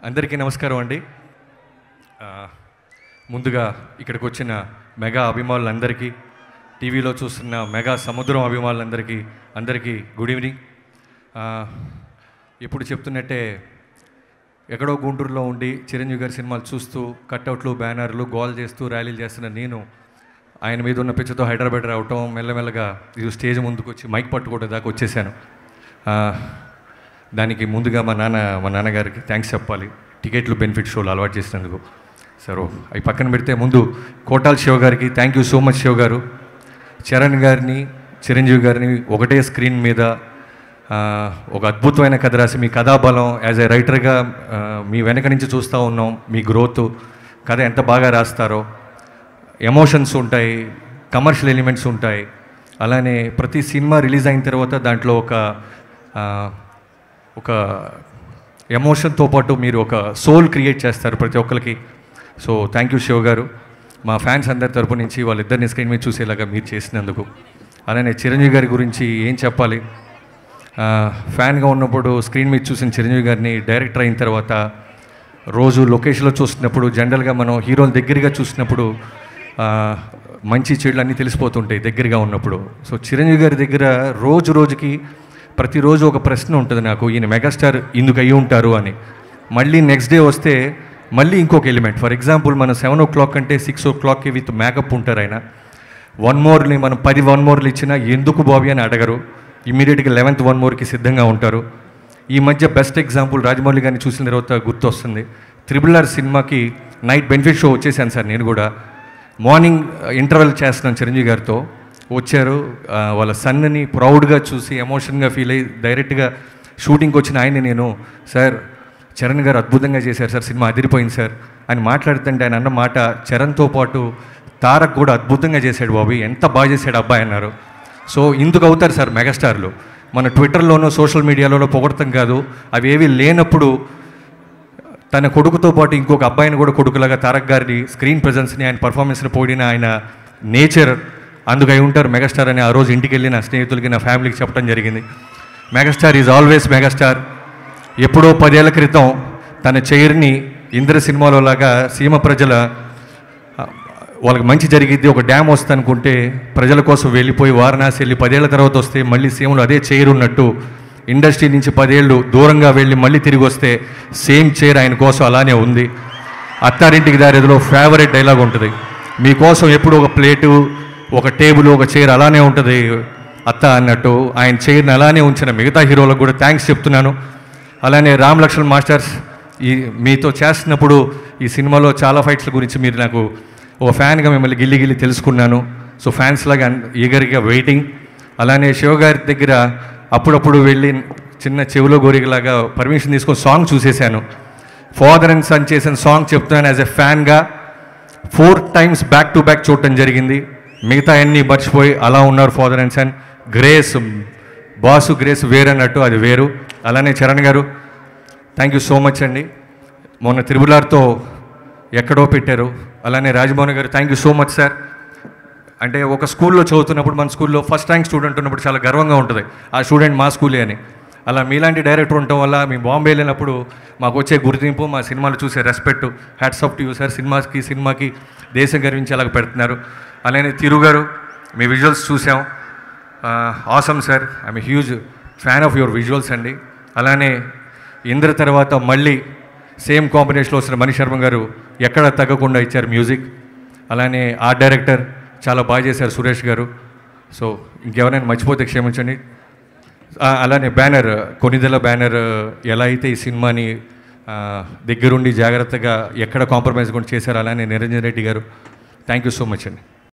అందరికీ నమస్కారం అండి. ముందుగా ఇక్కడికి వచ్చిన మెగా అభిమానులందరికీ, టీవీలో చూస్తున్న మెగా సముద్రం అభిమానులందరికీ అందరికీ గుడ్ ఈవినింగ్. ఎప్పుడు చెప్తున్నట్టే ఎక్కడో గుంటూరులో ఉండి చిరంజీవి గారి సినిమాలు చూస్తూ కట్అవుట్లు, బ్యానర్లు, గోల్ చేస్తూ ర్యాలీలు చేస్తున్న నేను ఆయన మీద ఉన్న పిచ్చతో హైదరాబాద్ రావటం, మెల్లమెల్లగా ఇది స్టేజ్ ముందుకు వచ్చి మైక్ పట్టుకోవడం దాకా వచ్చేసాను. దానికి ముందుగా మా నాన్నగారికి థ్యాంక్స్ చెప్పాలి, టికెట్లు బెనిఫిట్ షోలు అలవాటు చేసినందుకు. సరే అవి పక్కన పెడితే ముందు కోటాల శివ గారికి thank you so much. Siva గారు చరణ్ గారిని, చిరంజీవి గారిని ఒకటే స్క్రీన్ మీద ఒక అద్భుతమైన కథ రాసి, మీ కథాబలం యాజ్ ఏ రైటర్గా మీ వెనక నుంచి చూస్తూ ఉన్నాం. మీ గ్రోత్, కథ ఎంత బాగా రాస్తారో, ఎమోషన్స్ ఉంటాయి, కమర్షియల్ ఎలిమెంట్స్ ఉంటాయి. అలానే ప్రతి సినిమా రిలీజ్ అయిన తర్వాత దాంట్లో ఒక ఎమోషన్తో పాటు మీరు ఒక సోల్ క్రియేట్ చేస్తారు ప్రతి ఒక్కరికి. సో థ్యాంక్ యూ శివ గారు. మా ఫ్యాన్స్ అందరి తరపు నుంచి వాళ్ళిద్దరిని స్క్రీన్ మీద చూసేలాగా మీరు చేసినందుకు. అలానే చిరంజీవి గారి గురించి ఏం చెప్పాలి, ఫ్యాన్గా ఉన్నప్పుడు స్క్రీన్ మీద చూసిన చిరంజీవి గారిని డైరెక్టర్ అయిన తర్వాత రోజు లొకేషన్లో చూసినప్పుడు, జనరల్గా మనం హీరోలు దగ్గరగా చూసినప్పుడు మంచి చెడులు అన్నీ తెలిసిపోతుంటాయి దగ్గరగా ఉన్నప్పుడు. సో చిరంజీవి గారి దగ్గర రోజుకి ప్రతిరోజు ఒక ప్రశ్న ఉంటుంది నాకు, ఈయన మెగాస్టార్ ఇందుకు అయ్యి ఉంటారు అని. మళ్ళీ నెక్స్ట్ డే వస్తే మళ్ళీ ఇంకొక ఎలిమెంట్. ఫర్ ఎగ్జాంపుల్ మనం 7 o'clock అంటే 6 o'clockకి విత్ మేకప్ ఉంటారు ఆయన. 1 moreని మనం 10 1 moreలు ఇచ్చినా ఎందుకు బాబీ అని అడగరు, ఇమీడియట్గా 11th 1 moreకి సిద్ధంగా ఉంటారు. ఈ మధ్య బెస్ట్ ఎగ్జాంపుల్ రాజమౌళి గారిని చూసిన తర్వాత గుర్తొస్తుంది. RRR సినిమాకి నైట్ బెనిఫిట్ షో వచ్చేసాను సార్. నేను కూడా మార్నింగ్ ఇంటర్వెల్ చేస్తున్నాను చిరంజీవి గారితో. వచ్చారు, వాళ్ళ సన్ని ప్రౌడ్గా చూసి ఎమోషన్గా ఫీల్ అయ్యి డైరెక్ట్గా షూటింగ్కి వచ్చిన ఆయన్ని నేను, సార్ చరణ్ గారు అద్భుతంగా చేశారు సార్, సినిమా అదిరిపోయింది సార్ అని మాట్లాడుతుంటే ఆయన అన్న మాట, చరణ్తో పాటు తారక్ కూడా అద్భుతంగా చేశాడు బాబు, ఎంత బాగా చేశాడు అబ్బాయి అన్నారు. సో ఇందుకు అవుతారు సార్ మెగాస్టార్లు. మన ట్విట్టర్లోనో సోషల్ మీడియాలోనో పొగడతాం కాదు, అవి ఏవి లేనప్పుడు తన కొడుకుతో పాటు ఇంకొక అబ్బాయిని కూడా కొడుకులాగా తారక్ గారిని స్క్రీన్ ప్రజెన్స్ని, ఆయన పర్ఫార్మెన్స్ని పోడిన ఆయన నేచర్ అందుకు అయి ఉంటారు మెగాస్టార్ అని. ఆ రోజు ఇంటికి వెళ్ళి నా స్నేహితులకి, నా ఫ్యామిలీకి చెప్పడం జరిగింది. Megastar is always megastar. ఎప్పుడో 10 ఏళ్ల క్రితం తన చైర్ని ఇంద్ర సినిమాలో లాగా సీమ ప్రజల వాళ్ళకి మంచి జరిగిద్ది, ఒక డ్యామ్ వస్తుంది అనుకుంటే ప్రజల కోసం వెళ్ళిపోయి వారణాసి వెళ్ళి 10 ఏళ్ల తర్వాత వస్తే మళ్ళీ సీమలో అదే చైర్ ఉన్నట్టు, ఇండస్ట్రీ నుంచి 10 ఏళ్ళు దూరంగా వెళ్ళి మళ్ళీ తిరిగి వస్తే సేమ్ చైర్ ఆయన కోసం అలానే ఉంది. అత్తారింటికి దారిలో ఫేవరెట్ డైలాగ్ ఉంటుంది, మీకోసం ఎప్పుడు ఒక ప్లేటు, ఒక టేబుల్, ఒక చైర్ అలానే ఉంటుంది అత్త అన్నట్టు. ఆయన చైర్ని అలానే ఉంచిన మిగతా హీరోలకు కూడా థ్యాంక్స్ చెప్తున్నాను. అలానే రామ్ లక్ష్మణ్ మాస్టర్స్, మీతో చేస్తున్నప్పుడు ఈ సినిమాలో చాలా ఫైట్స్ల గురించి మీరు నాకు ఒక ఫ్యాన్గా మిమ్మల్ని గిల్లి తెలుసుకున్నాను. సో ఫ్యాన్స్ లాగా ఈగర్గా వెయిటింగ్. అలానే శివ గారి దగ్గర అప్పుడప్పుడు వెళ్ళి చిన్న చెవిలో గోరికలాగా పర్మిషన్ తీసుకొని సాంగ్ చూసేశాను. ఫాదర్ అండ్ సన్ చేసిన సాంగ్ చెప్తున్నాను యాజ్ ఎ ఫ్యాన్గా. 4 times బ్యాక్ టు బ్యాక్ చూడటం జరిగింది. మిగతా అన్నీ మర్చిపోయి అలా ఉన్నారు father and son. Grace boss, grace వేరన్నట్టు అది వేరు. అలానే చరణ్ గారు థ్యాంక్ యూ సో మచ్ అండి, మొన్న RRRతో ఎక్కడో పెట్టారు. అలానే రాజమౌళి గారు thank you so much sir. అంటే ఒక స్కూల్లో చదువుతున్నప్పుడు, మన స్కూల్లో ఫస్ట్ ర్యాంక్ స్టూడెంట్ ఉన్నప్పుడు చాలా గర్వంగా ఉంటుంది, ఆ స్టూడెంట్ మా స్కూలే అని. అలా మీలాంటి డైరెక్టర్ ఉండటం వల్ల మీ బాంబే వెళ్ళినప్పుడు మాకు వచ్చే గుర్తింపు, మా సినిమాలు చూసే respect, hats off to you sir. సినిమాకి దేశం గర్వించి అలాగ పెడుతున్నారు. అలానే తిరు గారు, మీ విజువల్స్ చూసాం, awesome sir, I'm huge fan of your visuals అండి. అలానే ఇంద్ర తర్వాత మళ్ళీ సేమ్ కాంబినేషన్లో వస్తున్న మణి శర్మ గారు ఎక్కడ తగ్గకుండా ఇచ్చారు మ్యూజిక్. అలానే ఆర్ట్ డైరెక్టర్ చాలా బాగా చేశారు సురేష్ గారు. సో ఇంకెవరైనా మర్చిపోతే క్షమించండి. అలానే బ్యానర్, కొనిదెల బ్యానర్ ఎలా అయితే ఈ సినిమాని దగ్గరుండి జాగ్రత్తగా ఎక్కడ కాంప్రమైజ్ కూడా చేశారు, అలానే నిరంజన్ రెడ్డి గారు థ్యాంక్ యూ సో మచ్ అండి.